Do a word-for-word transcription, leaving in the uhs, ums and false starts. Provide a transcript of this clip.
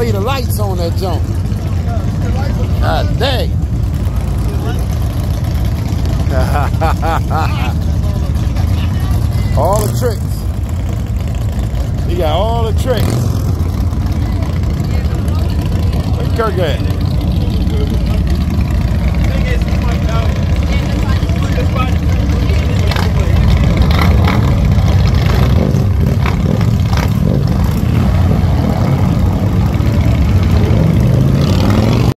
leave the lights on that jump. God dang. All the tricks. He got all the tricks. Where's Kirk at?